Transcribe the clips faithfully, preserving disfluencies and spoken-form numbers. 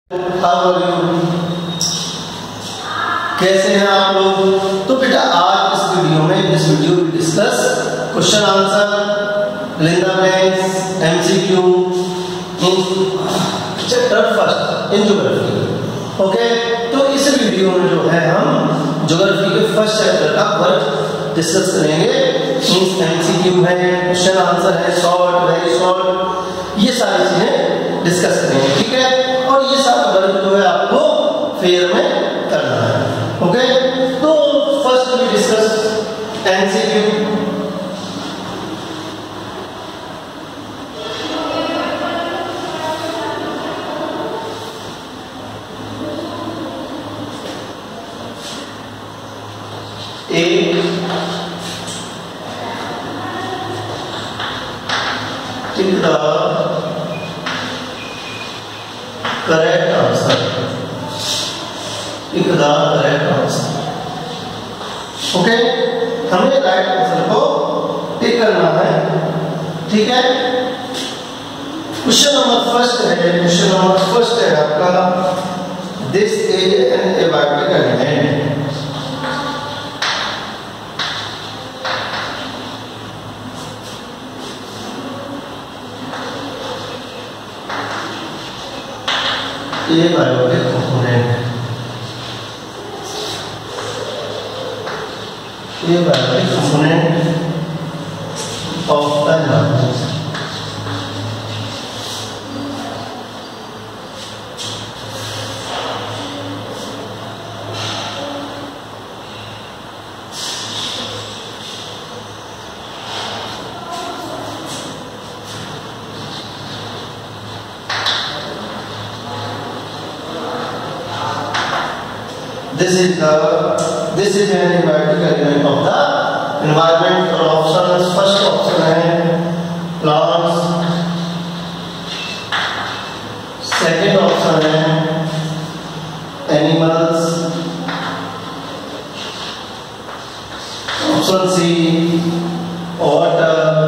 कैसे हैं आप लोग? तो बेटा आज इस वीडियो में इस वीडियो में discuss question answer, fill in the blanks, MCQ in chapter first in geography. Okay, तो इस वीडियो में जो है हम ज्योग्राफी के फर्स्ट चैप्टर का वर्क डिस्कस करेंगे। मींस एमसीक्यू है, क्वेश्चन आंसर है, शॉर्ट वेरी शॉर्ट, ये सारी चीजें डिस्कस करेंगे। ठीक है, और ये सारा वर्क जो है आपको फेयर में करना है। ओके, तो first we discuss MCQ. A pick the correct answer. Pick the correct answer. Okay, हमें राइट आंसर को पिक करना है। ठीक है, क्वेश्चन नंबर फर्स्ट है क्वेश्चन नंबर फर्स्ट है आपका, this is an abiotic element. ये बायोटिक कंपोनेंट, ये biotic component of the environment. This is the this is an abiotic element of the environment। और ऑप्शन फर्स्ट ऑप्शन है plants, second option है animals, option C water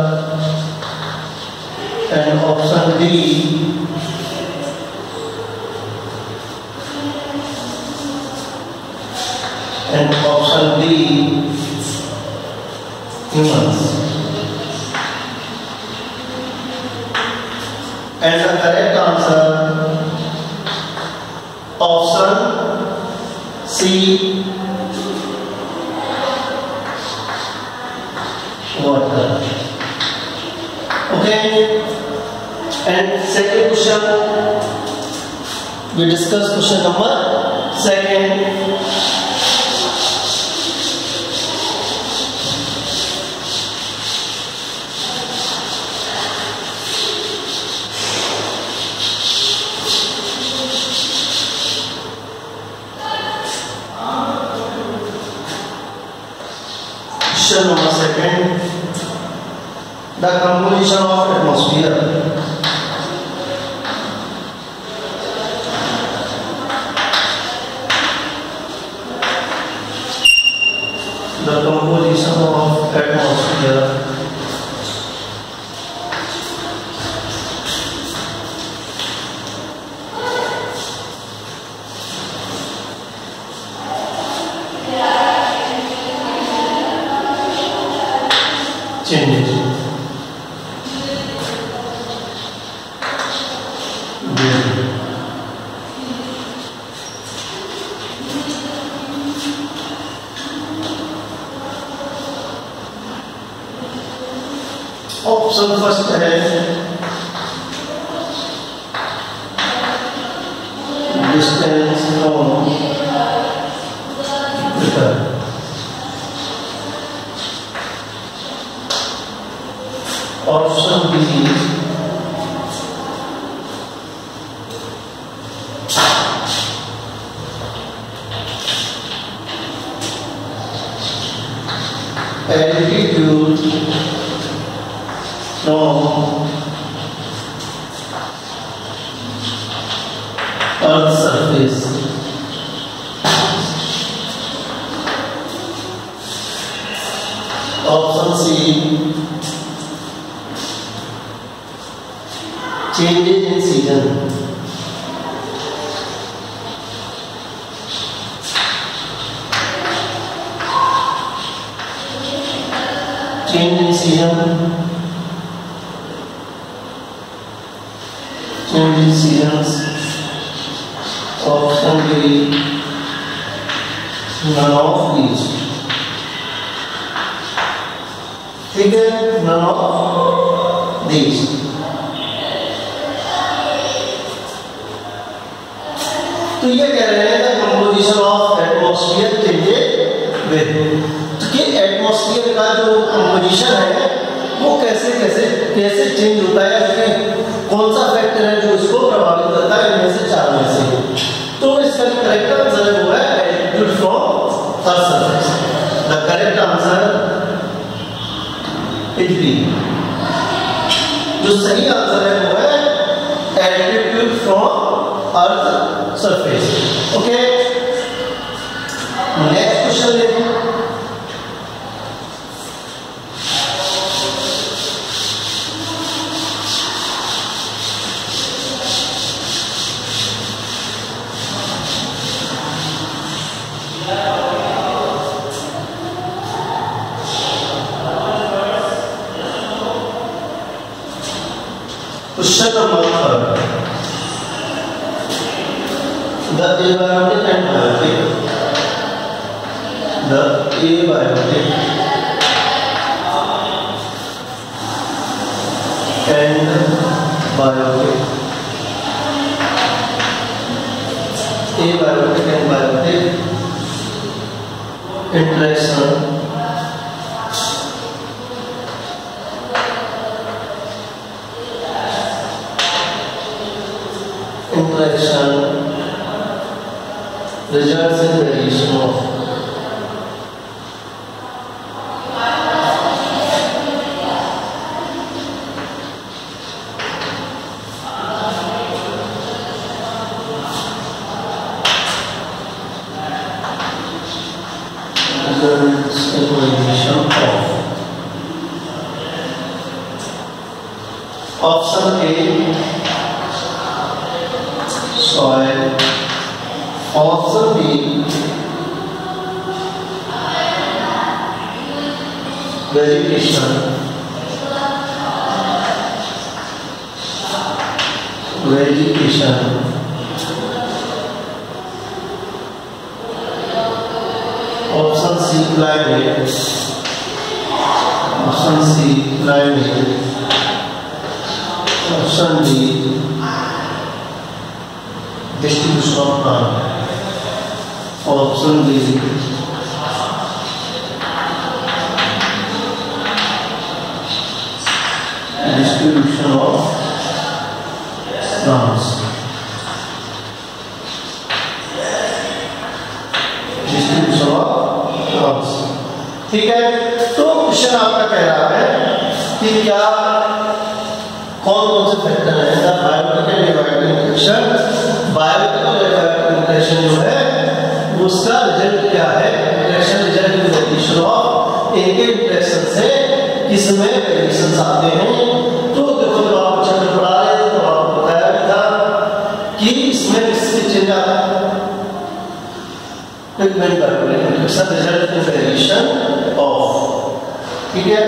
and option D and option D humans। and the correct answer option C water। okay, and second question we discuss question number second। Question number second, the composition of atmosphere। The composition of atmosphere। changes option first है distance from equator. Option B altitude from earth surface. Option C changes in season। change in season, change in seasons, option B none of these. ठीक है, none of these. तो ये कह रहे हैं कि composition of atmosphere changes with, तो कि एटमॉस्फेयर का जो कंपोजिशन है वो कैसे कैसे कैसे चेंज होता है, कि कौन सा फैक्टर है जो इसको प्रभावित करता है इनमें से चार में से। तो इसका करेक्ट आंसर है वो है altitude from earth surface. The correct answer is B. जो सही आंसर है वो है altitude from earth surface. Okay, next question देखो। Question number third, the abiotic and biotic, the abiotic and biotic, abiotic and biotic interaction interaction results in variation of results in variation of option A soil, option B vegetation, vegetation, option C climate, option C climate, option D distribution of plant, option D distribution of plants, distribution of plants। ठीक है, तो question आपका कह रहा है कि क्या कौन कौन से फैक्टर है biotic and abiotic interaction. Biotic और एबायोटिक इंटरेक्शन जो है उसका रिजल्ट क्या है, interaction result in variation of, इनके इंटरेक्शन से किसमें वेरिएशंस आते हैं। तो देखो जब आप चैप्टर पढ़ा रहे थे तो आपको बताया भी था कि इसमें किससे चेंज आता है, pigment biotic interaction result in variation of. ठीक है,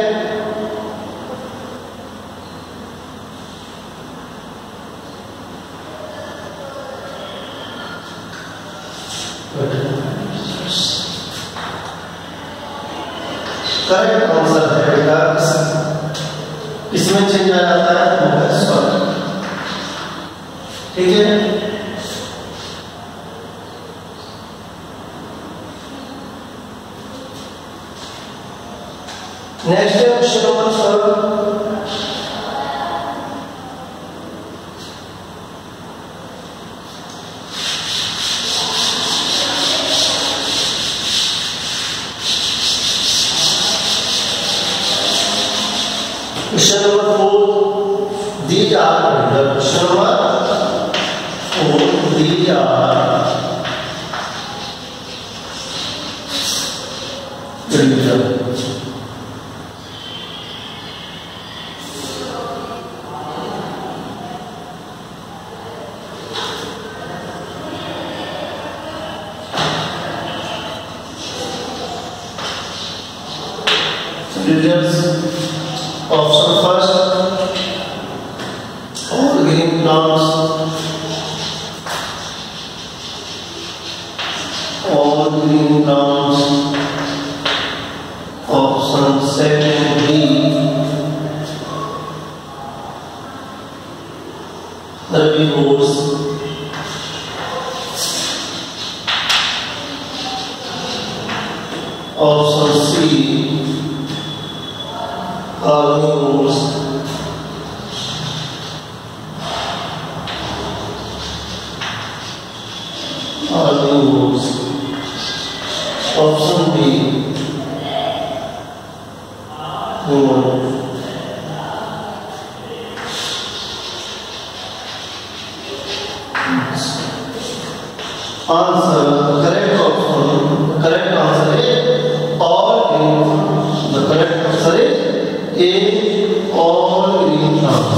करेक्ट आंसर है बेटा इसमें चेंज आ जाता है सॉरी। ठीक है, नेक्स्ट है question number four. Question number four, these are the question number four, these are division. Results Option first, all green plants, all green plants. Option second, B, herbivores. Option C, carnivores. Carnivores. Option B, human. Answer, correct option, correct answer is all green. The correct answer is A, all green plants.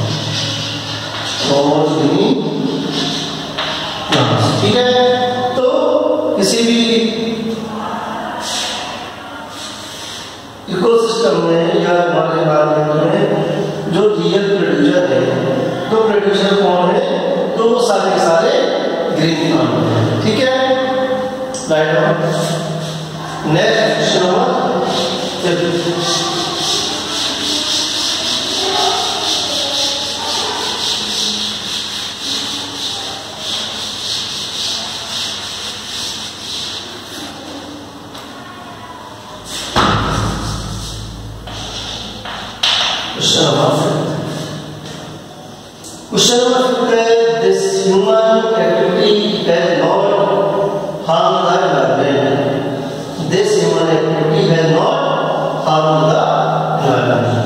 All green plants. ठीक है, तो किसी भी ecosystem में या हमारे environment में जो रियल प्रोड्यूसर है, तो प्रोड्यूसर कौन है? तो वो सारे के सारे ग्रीन प्लांट है। ठीक है, right. Next question number Question number Question number this human activity has not harmed the environment. This human activity has not harmed the environment.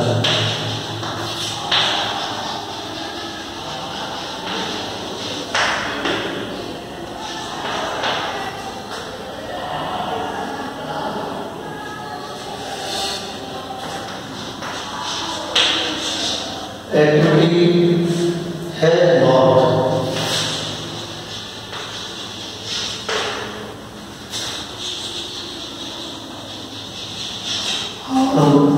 Activity has not harmed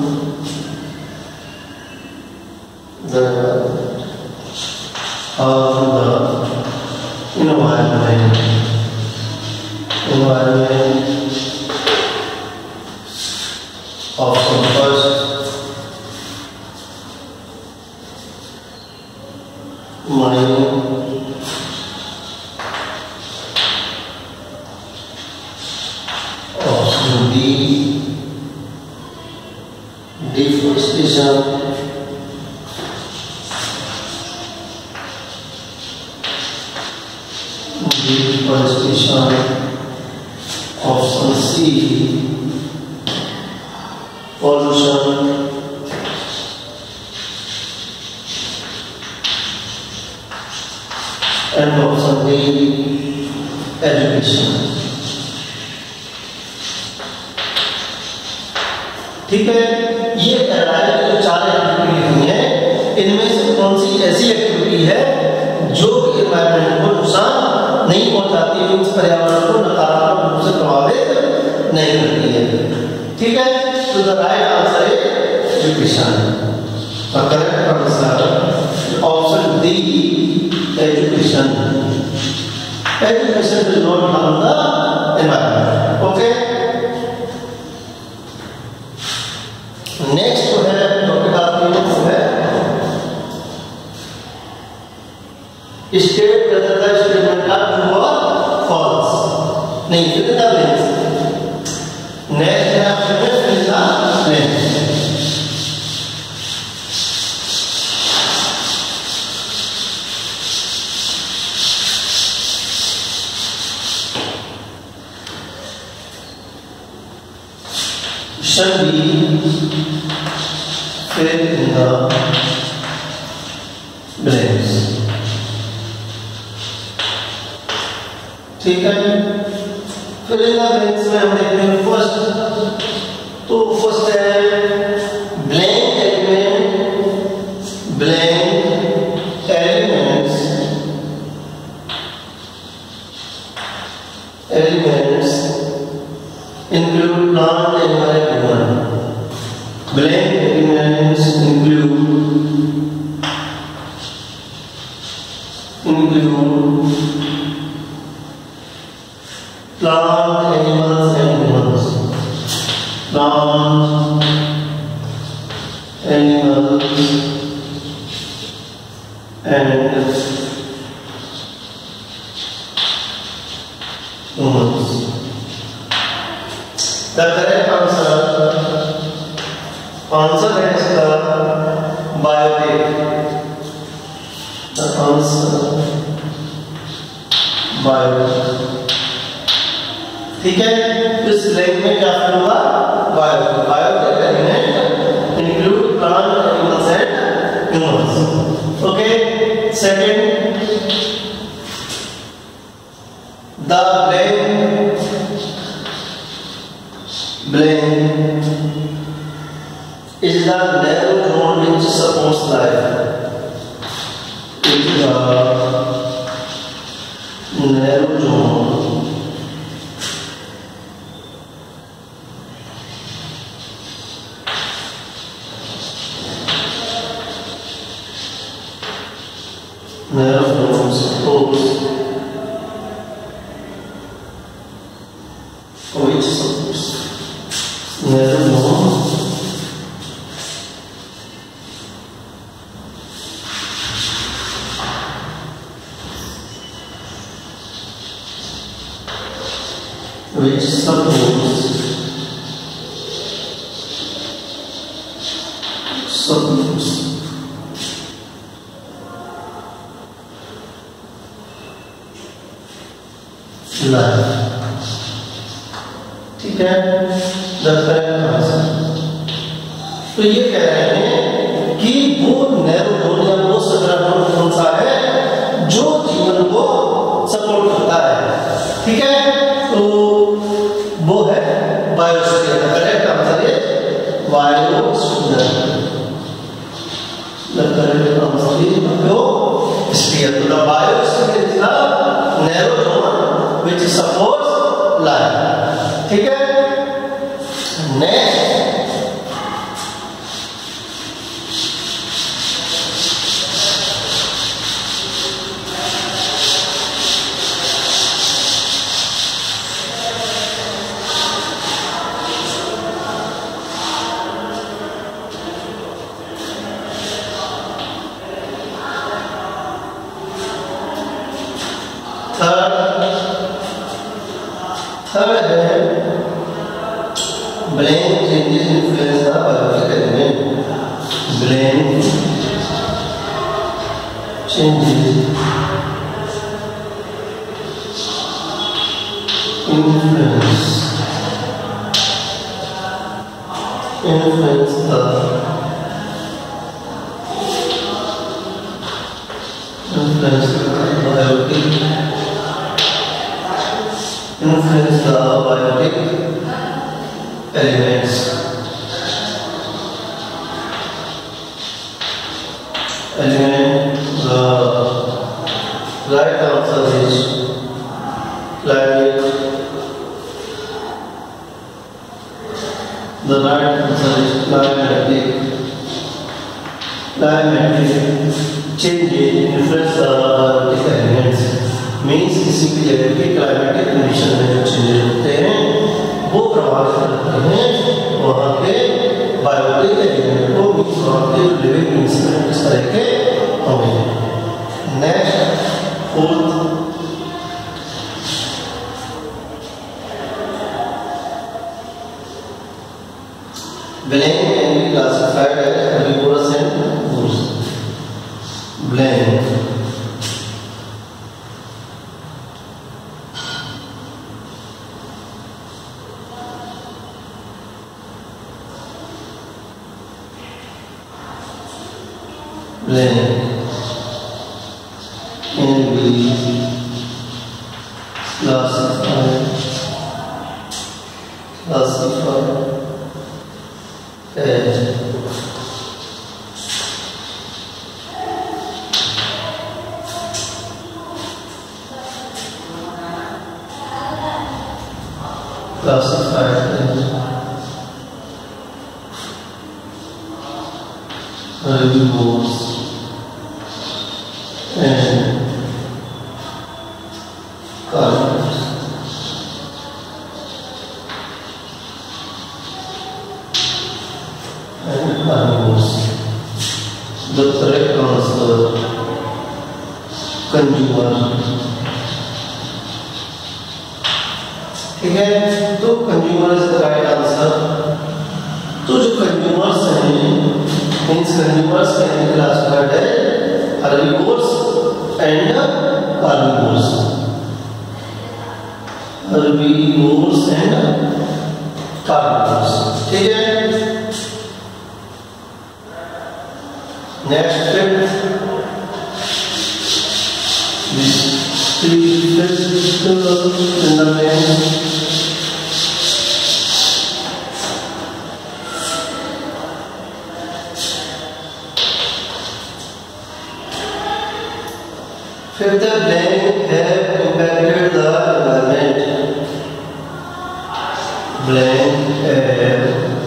the harmed the environment. Environment. Option first, mining. Option D, deforestation. Deforestation. Option C, pollution. And option D, education. ठीक है, ये कहलाए जो चार activity हुई है, इनमें से कौन सी ऐसी एक्टिविटी है जो एनवायरनमेंट को नुकसान नहीं पहुंचाती है, इस पर्यावरण को नकारात्मक रूप से प्रभावित नहीं करती है। ठीक है, तो the right answer is education. The correct answer option D, education. Education does not harm the environment. Okay. Next जो है टॉपिक आपके लिए वो है state whether the statement are true or false. नहीं, fill in the blanks. Next है आपके लिए fill in the blanks. Should be fill in the blanks. ठीक है, fill in the blanks में हम देखते हैं फर्स्ट, तो फर्स्ट है blank element, blank elements, elements include plant, animal, and human. Blank elements plant, animals and humans. Plant, animals and humans. The correct answer answer is the biotic. The answer biotic. ठीक है, इस blank में क्या करूंगा? Biotic. Biotic element include plant, animals and humans. Okay. Second, the blank blank is the narrow zone which supports life. It is a narrow zone narrow zone supports which supports narrow zone which supports supports life. ठीक है, the correct answer. तो ये कह रहे हैं कि वो narrow zone या वो सतरा जोन कौन सा है जो जीवन को सपोर्ट करता है. ठीक है, तो वो है बायोस्फीयर. करेक्ट आंसर है biosphere. The correct answer is biosphere. तो the biosphere is the narrow zone which supports life. ठीक है. नेक्स्ट, थर्ड है blank changes influence the biotic element. Blank changes influence influence the influence the biotic influence the biotic elements. Element, the right answer is climate. The right answer is climatic. Climatic changes influence the biotic elements. Means किसी भी जगह के climatic condition में जो changes होते हैं वो प्रभावित करते हैं वहाँ के बायोटिक एलिमेंट को, मीन्स वहाँ के लिविंग बीइंग्स में इस तरह के होंगे. Next, fourth, blank can be classified as herbivores and woods. Blank Blank can be classified classified as classified as herbivores and carnivores. the correct answer consumer. ठीक है, तो consumer is the right answer. तो जो consumers हैं means consumers can be classified as herbivores and carnivores, herbivores and carnivores। ठीक है, next fifth in the main fifth blank have impacted the environment, blank have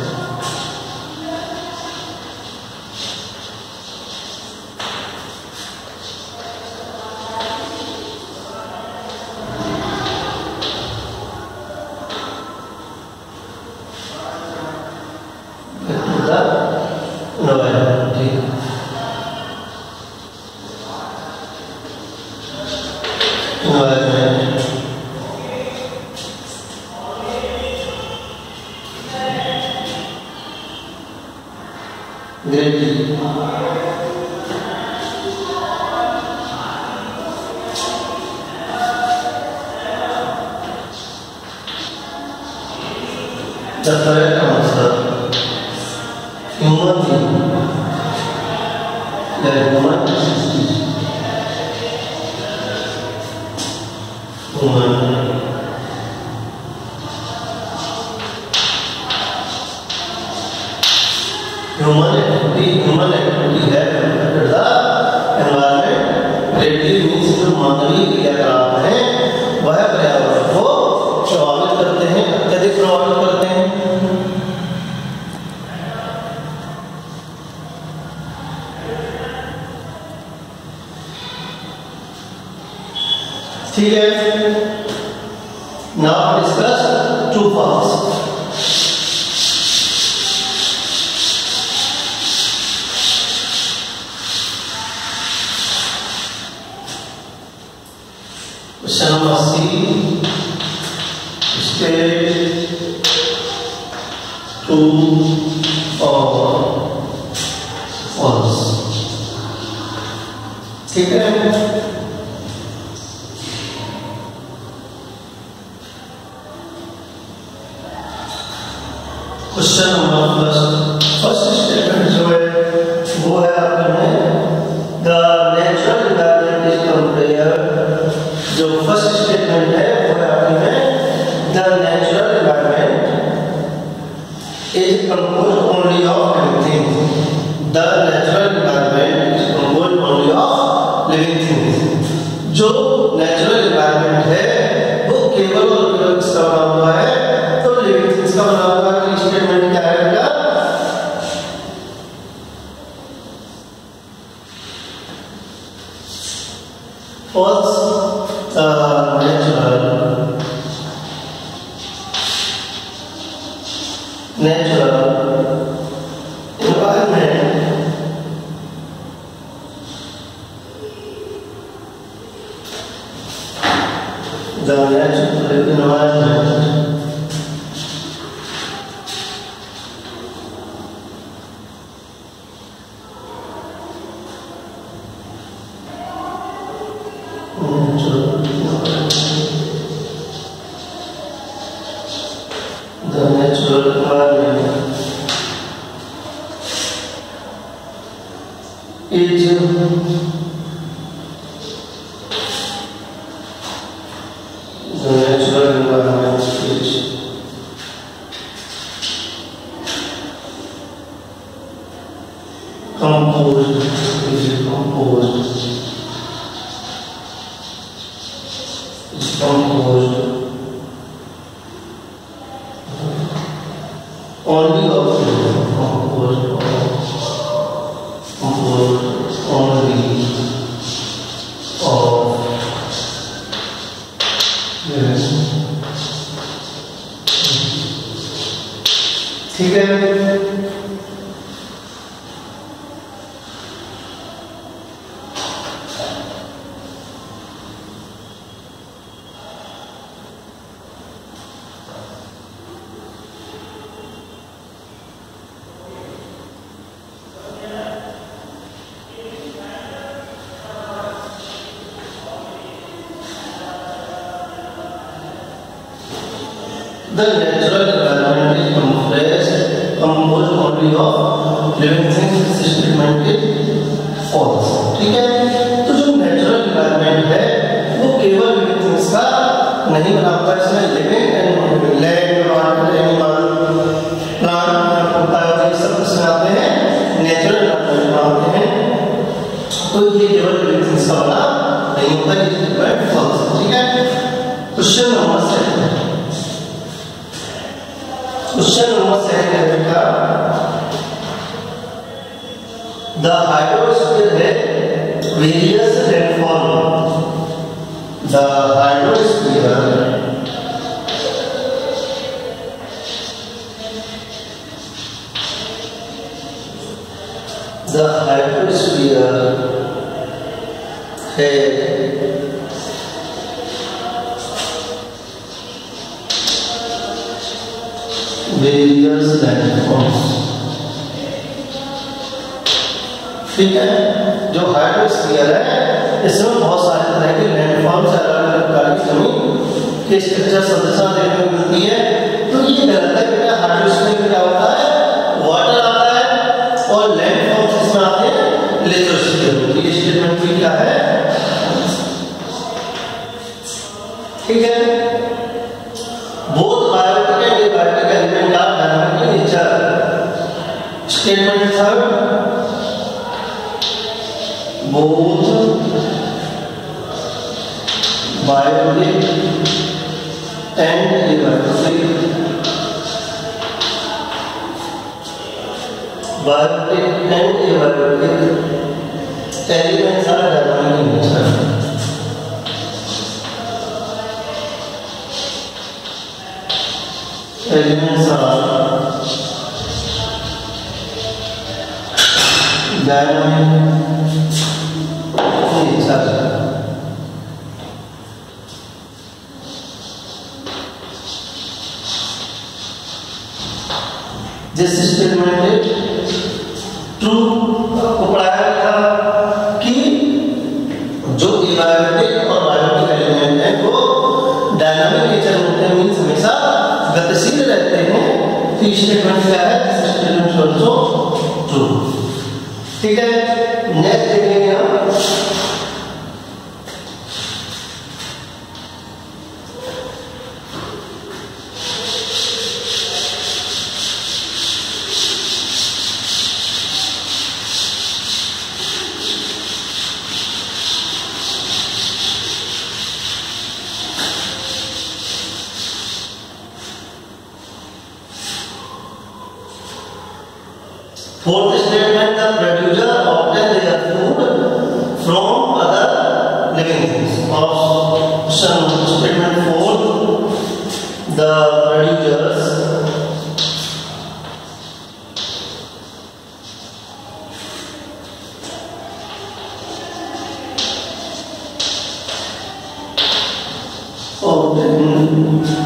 greatly the correct answer human being, the human human human activity human activity है affected the environment greatly means जो मानवीय क्रियाकलाप हैं वह पर्यावरण को प्रभावित करते हैं, अत्यधिक प्रभावित करते हैं। ठीक है, now discuss true false। Question number C, state true or false। ठीक है, question number first first statement जो है वो है आपके में the natural environment is compare. जो फर्स्ट स्टेटमेंट है वो है आपके में the natural environment is composed only of living things. The natural environment is composed only of living things. जो नेचुरल एनवायरनमेंट है वो केवल और केवल किसका बना हुआ है? तो लिविंग थिंग्स का बना हुआ है। स्टेटमेंट क्या है बेटा? false uh, natural natural environment the natural environment the natural environment is the natural environment is composed is composed is composed only of composed composed only of yes। ठीक है, The natural environment is compressed, composed only of living things. This statement is false. ठीक है? तो जो natural environment है वो केवल living things का नहीं बना होता, इसमें living and land, water, animal, plant होता है, ये सब इसमें आते हैं natural environment में आते हैं। तो ये केवल living things का बना नहीं होता, ये statement false है। ठीक है? Question number seven question number seven है बेटा, द हाइड्रोस्फीयर है various landform, the hydrosphere the hydrosphere है वेरियस लैंडफॉर्म्स। ठीक है? जो हाइड्रोस्फीयर है इसमें बहुत सारे तरह के लैंडफॉर्म्स, अलग अलग प्रकार की जमीन के स्ट्रक्चर संरचना देखने को मिलती है। तो ये कहता है कि हाइड्रोस्फीयर में क्या होता है, वाटर आता है, और लैंडफॉर्म्स इसमें आते हैं लिथोस्फीयर। ये स्टेटमेंट भी क्या है? ठीक है? Both biotic and abiotic element are dynamic in nature. Statement third, both biotic and abiotic biotic and abiotic elements are dynamic in nature. Elements are dynamic nature. This statement is true को पढ़ाया था कि जो abiotic और biotic element है वो dynamic nature होते हैं, मीन्स हमेशा गतिशील रहते हैं। तो स्टेटमेंट क्या है? Statement also true. ठीक है? नेक्स्ट देखेंगे हम fourth statement, the producer obtain their food from other living things. Option statement four, the producers obtain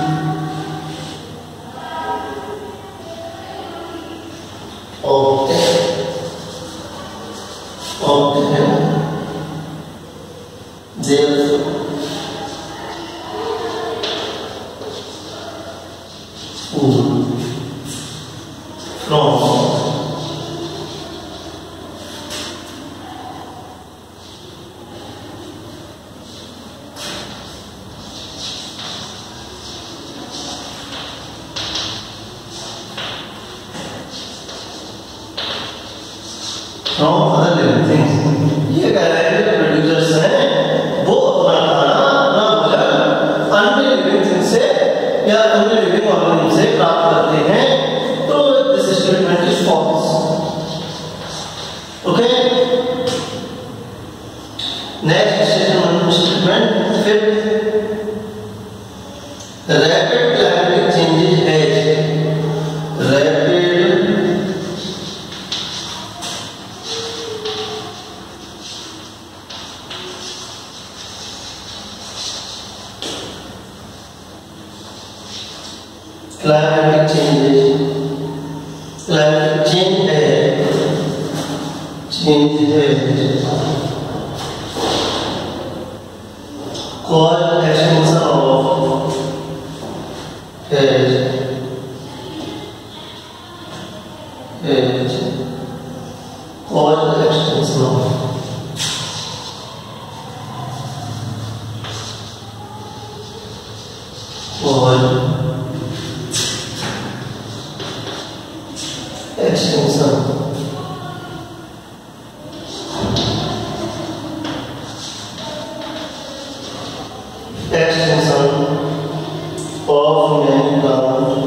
from other living things। ये कह रहे हैं कि प्रोड्यूसर्स हैं वो अपना खाना, अपना भोजन अन्य लिविंग थिंग से या अन्य लिविंग ऑर्गेनिज्म से प्राप्त करते हैं। तो this statement is false. Okay? Next statement statement fifth, rapid climatic changes as rapid climatic changes, climatic change है चेंज है कॉज एक्सटेंशन ऑफ और extension extension of main branch